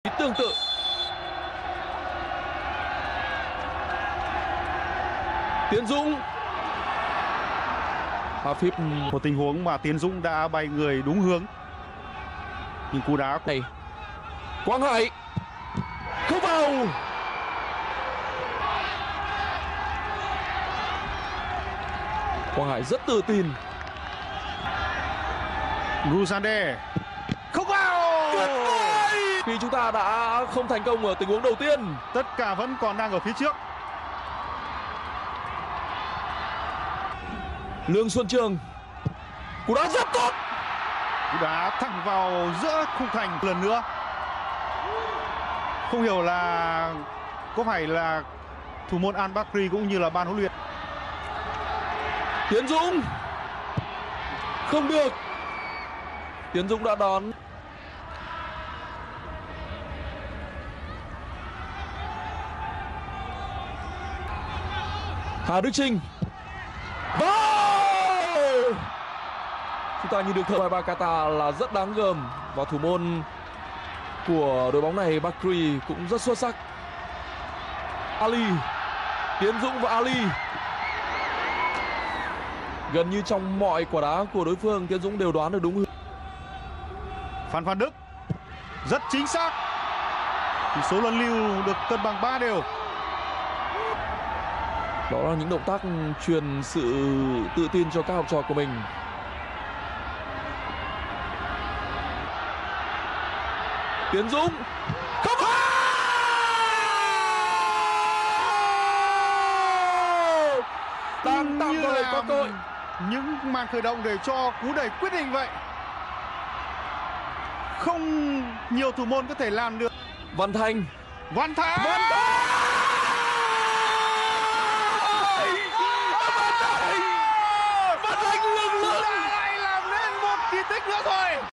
tương tự. Tiến Dũng. Phíp một tình huống mà Tiến Dũng đã bay người đúng hướng. Nhưng cú đá này. Quang Hải không vào. Quang Hải rất tự tin. Rusande không vào. Tuyệt vời. Khi chúng ta đã không thành công ở tình huống đầu tiên, tất cả vẫn còn đang ở phía trước. Lương Xuân Trường. Cú đá rất tốt. Cú đá thẳng vào giữa khung thành lần nữa. Không hiểu là có phải là thủ môn Al Bakri cũng như là ban huấn luyện. Tiến Dũng không được. Tiến Dũng đã đón. Hà Đức Chinh. Chúng ta nhìn được thời Bakata là rất đáng gờm, và thủ môn của đội bóng này Bakri cũng rất xuất sắc. Ali, Tiến Dũng và Ali. Gần như trong mọi quả đá của đối phương, Tiến Dũng đều đoán được đúng hướng. Phan Văn Đức rất chính xác. Tỷ số lần lưu được cân bằng 3 đều. Đó là những động tác truyền sự tự tin cho các học trò của mình. Tiến Dũng không vào. Tạm thời có cơ hội. Những màn khởi động để cho cú đẩy quyết định vậy. Không nhiều thủ môn có thể làm được. Văn Thành. Văn Thành. Văn Thành lừng lững. Lại làm nên một kỳ tích nữa thôi.